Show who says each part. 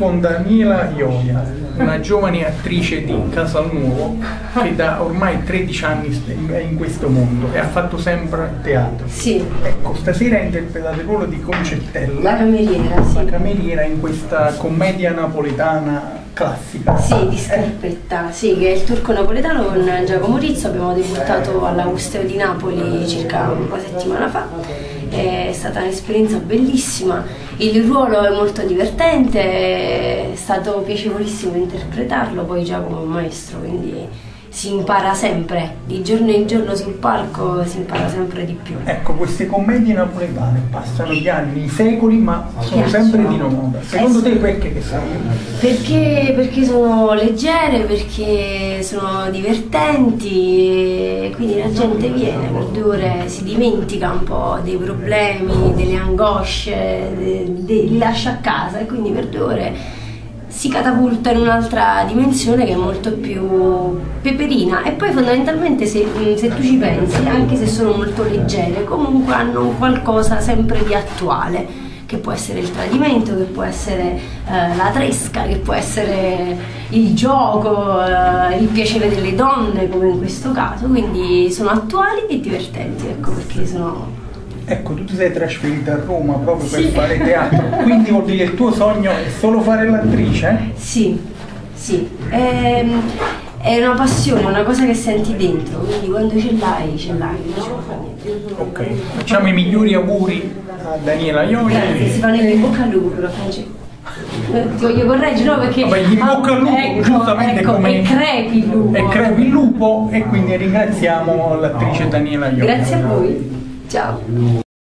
Speaker 1: con Daniela Ioia, una giovane attrice di Casalnuovo che da ormai 13 anni è in questo mondo e ha fatto sempre teatro.
Speaker 2: Sì.
Speaker 1: Ecco, stasera interpretate il ruolo di Concettella,
Speaker 2: La cameriera, sì.
Speaker 1: la cameriera in questa commedia napoletana classica.
Speaker 2: Sì, di Scarpetta, sì, che è il turco napoletano con Giacomo Rizzo. Abbiamo debuttato all'Augusteo di Napoli circa una settimana fa. È stata un'esperienza bellissima, il ruolo è molto divertente, è stato piacevolissimo interpretarlo, poi Giacomo è un maestro, quindi si impara sempre, di giorno in giorno sul palco si impara sempre di più.
Speaker 1: Ecco, queste commedie napoletane passano gli anni, i secoli, ma sono
Speaker 2: Piacciono.
Speaker 1: sempre di moda. Secondo te perché che sono?
Speaker 2: Perché sono leggere, perché sono divertenti e quindi la gente viene per 2 ore, si dimentica un po' dei problemi, delle angosce, li lascia a casa e quindi per 2 ore si catapulta in un'altra dimensione che è molto più peperina. E poi fondamentalmente se tu ci pensi, anche se sono molto leggere, comunque hanno qualcosa sempre di attuale, che può essere il tradimento, che può essere la tresca, che può essere il gioco, il piacere delle donne come in questo caso, quindi sono attuali e divertenti, ecco perché sono...
Speaker 1: Ecco, tu ti sei trasferita a Roma proprio per
Speaker 2: Sì.
Speaker 1: fare teatro, quindi vuol dire che il tuo sogno è solo fare l'attrice?
Speaker 2: Sì, sì, è una passione, una cosa che senti dentro, quindi quando ce l'hai, non ci può fare niente.
Speaker 1: Ok, facciamo i migliori auguri a Daniela Ioia.
Speaker 2: Grazie, si fanno in bocca al lupo però, Francesco. Ti voglio correggere, no? Perché
Speaker 1: Vabbè, in bocca al lupo, giustamente
Speaker 2: ecco,
Speaker 1: come...
Speaker 2: e crepi il lupo.
Speaker 1: E crepi il lupo e quindi ringraziamo l'attrice Daniela Ioia.
Speaker 2: Grazie a voi, ciao.